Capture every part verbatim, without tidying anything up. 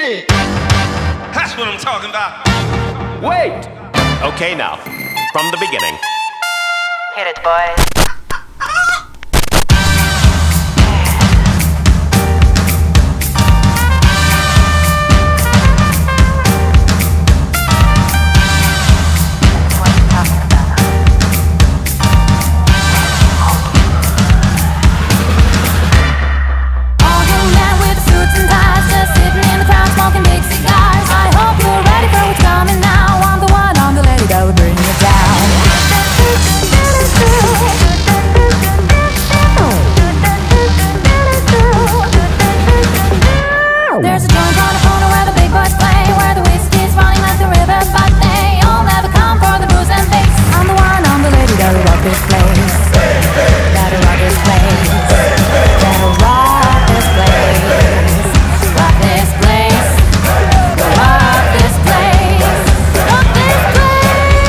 shit. That's what I'm talking about. Wait! Okay, now, from the beginning. Hit it, boys. Smoking big cigars. I hope you're ready for what's coming now. I'm the one, I'm the lady that will bring you down. There's a joint on the corner where the big boys play, where the whiskey's running like the river, but they all never come for the booze and bass. I'm the one, I'm the lady that'll rock this place. That'll rock this place. That'll rock this place. Rock this place. Rock this place. Rock this place.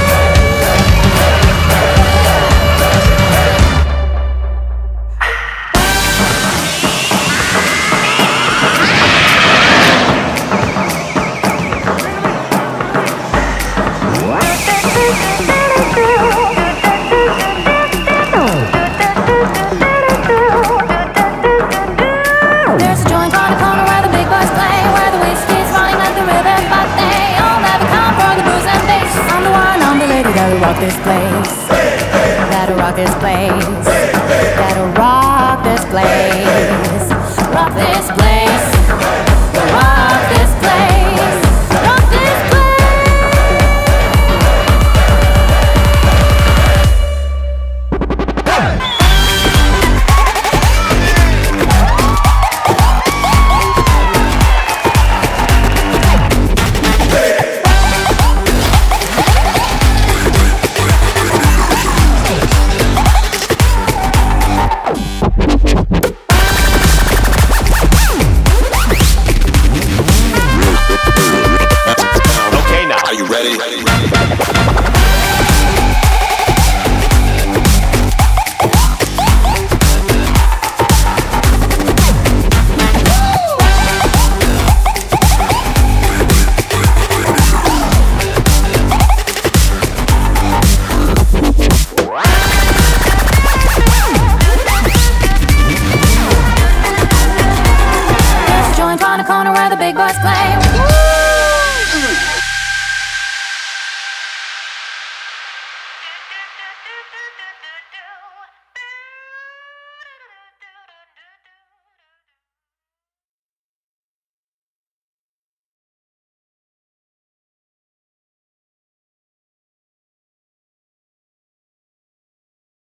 There's a joint on the corner where the big boys play, where the whiskey's running like the river, but they all never come for the booze and bass. I'm the one, I'm the lady that'll rock this place. That'll rock this place. That'll rock this place. Rock this place. Rock this place. Rock this place. Okay, now. Are you ready? There's a joint on the corner where the big boys play.